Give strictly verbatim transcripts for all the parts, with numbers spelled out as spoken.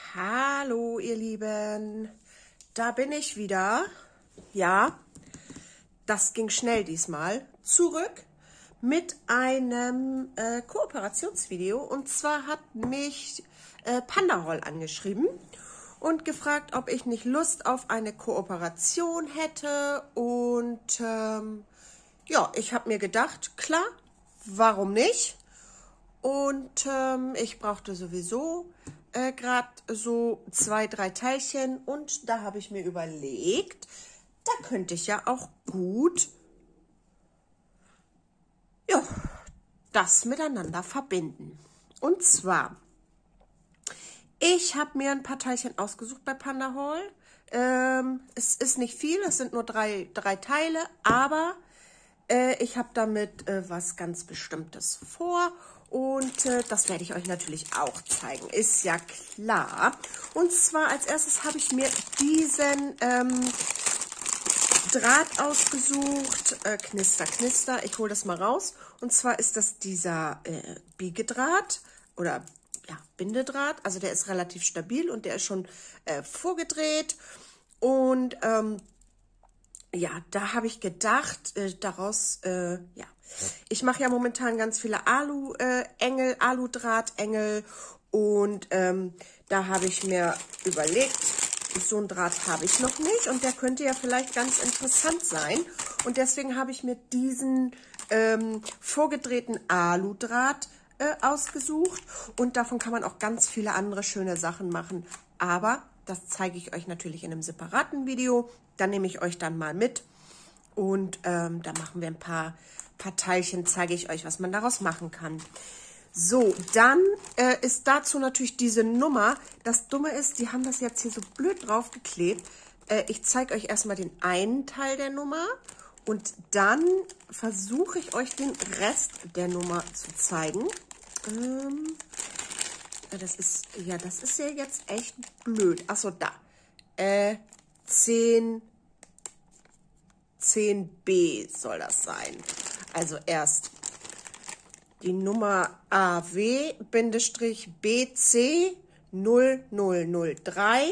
Hallo ihr Lieben, da bin ich wieder. Ja, das ging schnell diesmal. Zurück mit einem äh, Kooperationsvideo. Und zwar hat mich äh, Pandaroll angeschrieben und gefragt, ob ich nicht Lust auf eine Kooperation hätte. Und ähm, ja, ich habe mir gedacht, klar, warum nicht? Und ähm, ich brauchte sowieso äh, gerade so zwei, drei Teilchen. Und da habe ich mir überlegt, da könnte ich ja auch gut ja, das miteinander verbinden. Und zwar, ich habe mir ein paar Teilchen ausgesucht bei Pandaroll. Ähm, es ist nicht viel, es sind nur drei, drei Teile, aber äh, ich habe damit äh, was ganz Bestimmtes vor. Und äh, das werde ich euch natürlich auch zeigen, ist ja klar. Und zwar als erstes habe ich mir diesen ähm, Draht ausgesucht, äh, Knister, Knister. Ich hole das mal raus. Und zwar ist das dieser äh, Biegedraht oder ja, Bindedraht. Also der ist relativ stabil und der ist schon äh, vorgedreht. Und ähm, ja, da habe ich gedacht, äh, daraus, äh, ja, ich mache ja momentan ganz viele Alu-Engel, äh, Aludrahtengel und ähm, da habe ich mir überlegt, so ein Draht habe ich noch nicht und der könnte ja vielleicht ganz interessant sein und deswegen habe ich mir diesen ähm, vorgedrehten Aludraht äh, ausgesucht und davon kann man auch ganz viele andere schöne Sachen machen, aber das zeige ich euch natürlich in einem separaten Video. Dann nehme ich euch dann mal mit und ähm, da machen wir ein paar, paar Teilchen, zeige ich euch, was man daraus machen kann. So, dann äh, ist dazu natürlich diese Nummer. Das Dumme ist, die haben das jetzt hier so blöd draufgeklebt. Äh, ich zeige euch erstmal den einen Teil der Nummer und dann versuche ich euch den Rest der Nummer zu zeigen. Ähm, Das ist, ja, das ist ja jetzt echt blöd. Achso, da. Äh, zehn, zehn b soll das sein. Also erst die Nummer A W B C null null null drei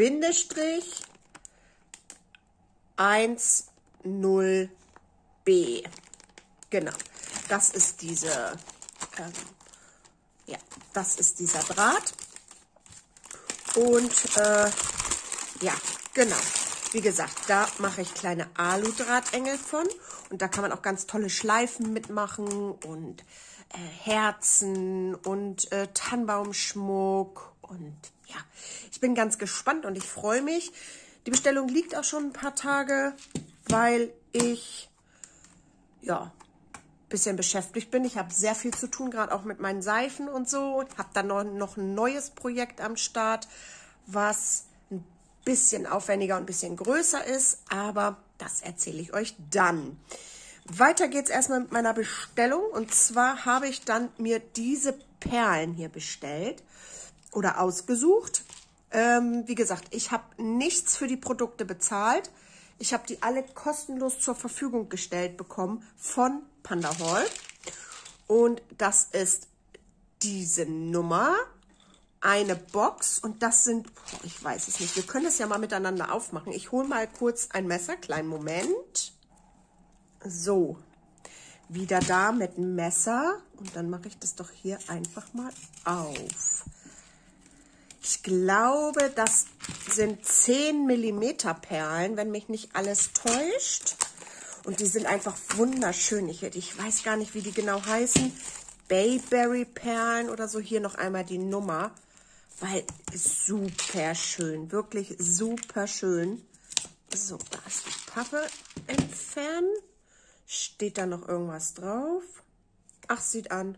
eins null b. Genau. Das ist diese, ähm, ja, das ist dieser Draht. Und äh, ja, genau. Wie gesagt, da mache ich kleine Aludrahtengel von. Und da kann man auch ganz tolle Schleifen mitmachen und äh, Herzen und äh, Tannenbaumschmuck. Und ja, ich bin ganz gespannt und ich freue mich. Die Bestellung liegt auch schon ein paar Tage, weil ich, ja, bisschen beschäftigt bin. Ich habe sehr viel zu tun, gerade auch mit meinen Seifen und so. Ich habe dann noch, noch ein neues Projekt am Start, was ein bisschen aufwendiger und ein bisschen größer ist, aber das erzähle ich euch dann. Weiter geht es erstmal mit meiner Bestellung und zwar habe ich dann mir diese Perlen hier bestellt oder ausgesucht. Ähm, wie gesagt, ich habe nichts für die Produkte bezahlt. Ich habe die alle kostenlos zur Verfügung gestellt bekommen von Pandaroll. Und das ist diese Nummer, eine Box und das sind, oh, ich weiß es nicht, wir können das ja mal miteinander aufmachen. Ich hole mal kurz ein Messer, kleinen Moment. So, wieder da mit dem Messer und dann mache ich das doch hier einfach mal auf. Ich glaube, das sind zehn Millimeter Perlen, wenn mich nicht alles täuscht. Und die sind einfach wunderschön. Ich, ich weiß gar nicht, wie die genau heißen. Bayberry Perlen oder so. Hier noch einmal die Nummer. Weil super schön. Wirklich super schön. So, da ist die Pappe entfernen. Steht da noch irgendwas drauf? Ach, sieht an.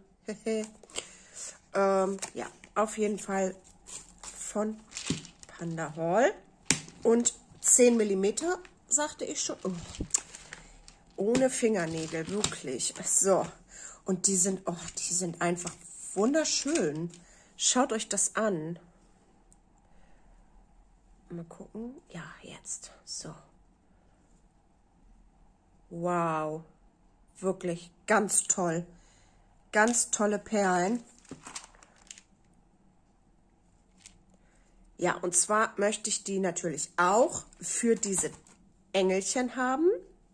ähm, ja, auf jeden Fall von Pandaroll und zehn Millimeter, sagte ich schon. Oh. Ohne Fingernägel, wirklich. So, und die sind, oh, die sind einfach wunderschön. Schaut euch das an. Mal gucken. Ja, jetzt. So. Wow. Wirklich ganz toll. Ganz tolle Perlen. Ja, und zwar möchte ich die natürlich auch für diese Engelchen haben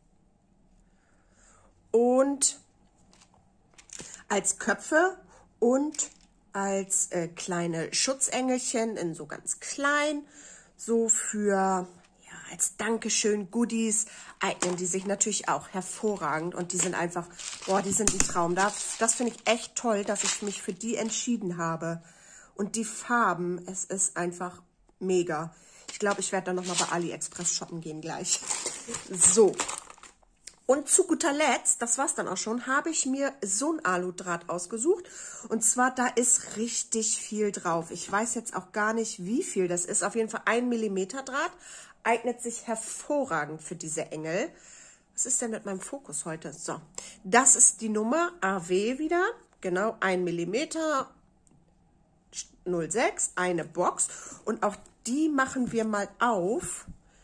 und als Köpfe und als äh, kleine Schutzengelchen in so ganz klein, so für, ja, als Dankeschön Goodies eignen die sich natürlich auch hervorragend und die sind einfach, boah, die sind ein Traum. Das, das finde ich echt toll, dass ich mich für die entschieden habe. Und die Farben, es ist einfach mega. Ich glaube, ich werde dann nochmal bei AliExpress shoppen gehen gleich. So. Und zu guter Letzt, das war's dann auch schon, habe ich mir so ein Aludraht ausgesucht. Und zwar, da ist richtig viel drauf. Ich weiß jetzt auch gar nicht, wie viel das ist. Auf jeden Fall ein Millimeter Draht. Eignet sich hervorragend für diese Engel. Was ist denn mit meinem Fokus heute? So, das ist die Nummer A W wieder. Genau, ein Millimeter null sechs, eine Box. Und auch die machen wir mal auf.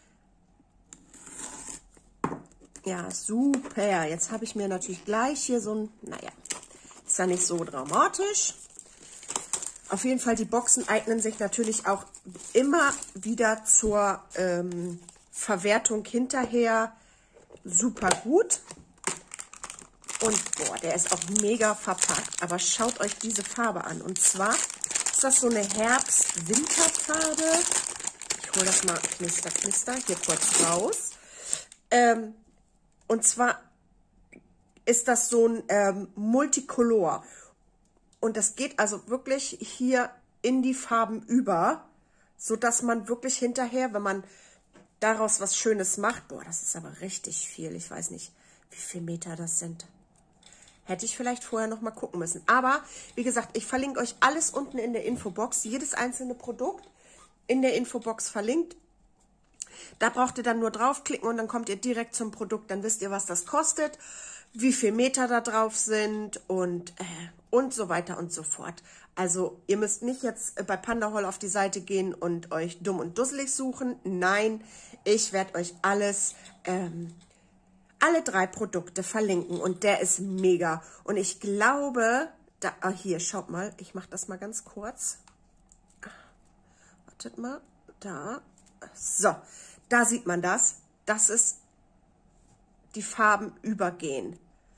Ja, super. Jetzt habe ich mir natürlich gleich hier so ein, naja, ist ja nicht so dramatisch. Auf jeden Fall, die Boxen eignen sich natürlich auch immer wieder zur ähm, Verwertung hinterher super gut. Und boah, der ist auch mega verpackt. Aber schaut euch diese Farbe an. Und zwar ist das so eine Herbst-Winterfarbe. Ich hole das mal knister, knister hier kurz raus. Ähm, und zwar ist das so ein ähm, Multicolor. Und das geht also wirklich hier in die Farben über, sodass man wirklich hinterher, wenn man daraus was Schönes macht, boah, das ist aber richtig viel. Ich weiß nicht, wie viel Meter das sind. Hätte ich vielleicht vorher noch mal gucken müssen. Aber, wie gesagt, ich verlinke euch alles unten in der Infobox. Jedes einzelne Produkt in der Infobox verlinkt. Da braucht ihr dann nur draufklicken und dann kommt ihr direkt zum Produkt. Dann wisst ihr, was das kostet, wie viel Meter da drauf sind und, äh, und so weiter und so fort. Also ihr müsst nicht jetzt bei Pandahaul auf die Seite gehen und euch dumm und dusselig suchen. Nein, ich werde euch alles, ähm, alle drei Produkte verlinken und der ist mega. Und ich glaube, da, ah, hier, schaut mal, ich mache das mal ganz kurz. Wartet mal, da, so, da sieht man das. Das ist die Farben übergehen.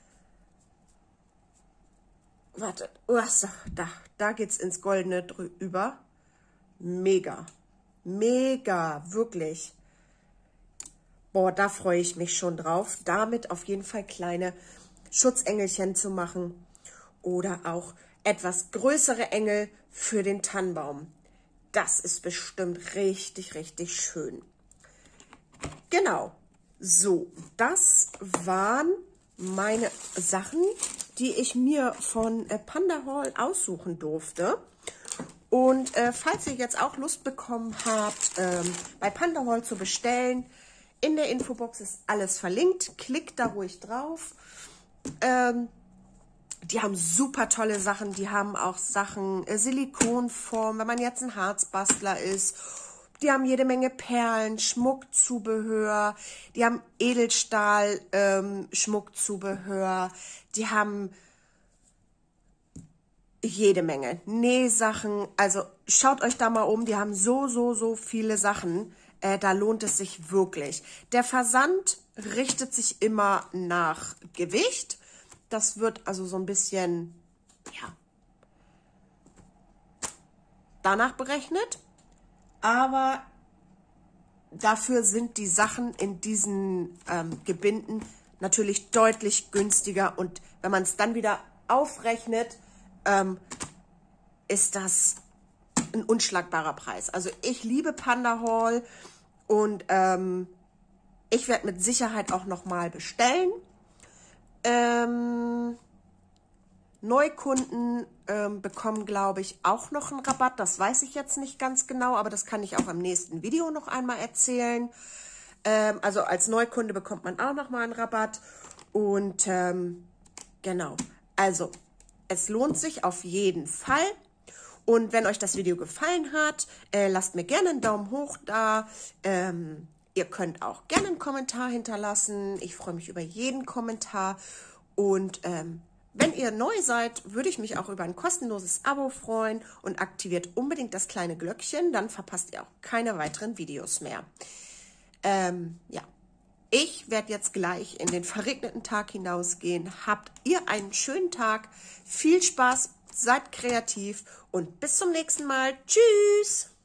Wartet, oh, so, da, da geht es ins Goldene drüber. Mega, mega, wirklich. Boah, da freue ich mich schon drauf, damit auf jeden Fall kleine Schutzengelchen zu machen oder auch etwas größere Engel für den Tannenbaum. Das ist bestimmt richtig, richtig schön. Genau, so, das waren meine Sachen, die ich mir von äh, Pandahaul aussuchen durfte. Und äh, falls ihr jetzt auch Lust bekommen habt, ähm, bei Pandahaul zu bestellen, in der Infobox ist alles verlinkt. Klickt da ruhig drauf. Ähm, die haben super tolle Sachen. Die haben auch Sachen, äh, Silikonform, wenn man jetzt ein Harzbastler ist. Die haben jede Menge Perlen, Schmuckzubehör. Die haben Edelstahl, ähm, Schmuckzubehör. Die haben jede Menge Nähsachen. Also schaut euch da mal um. Die haben so, so, so viele Sachen. Äh, da lohnt es sich wirklich. Der Versand richtet sich immer nach Gewicht. Das wird also so ein bisschen, ja, danach berechnet. Aber dafür sind die Sachen in diesen ähm, Gebinden natürlich deutlich günstiger. Und wenn man es dann wieder aufrechnet, ähm, ist das ein unschlagbarer Preis. Also ich liebe Pandahaul und ähm, ich werde mit Sicherheit auch nochmal bestellen. Ähm, Neukunden ähm, bekommen, glaube ich, auch noch einen Rabatt. Das weiß ich jetzt nicht ganz genau, aber das kann ich auch im nächsten Video noch einmal erzählen. Ähm, also als Neukunde bekommt man auch noch mal einen Rabatt. Und ähm, genau, also es lohnt sich auf jeden Fall. Und wenn euch das Video gefallen hat, äh, lasst mir gerne einen Daumen hoch da. Ähm, ihr könnt auch gerne einen Kommentar hinterlassen. Ich freue mich über jeden Kommentar. Und ähm, Wenn ihr neu seid, würde ich mich auch über ein kostenloses Abo freuen und aktiviert unbedingt das kleine Glöckchen, dann verpasst ihr auch keine weiteren Videos mehr. Ähm, ja, ich werde jetzt gleich in den verregneten Tag hinausgehen. Habt ihr einen schönen Tag, viel Spaß, seid kreativ und bis zum nächsten Mal. Tschüss!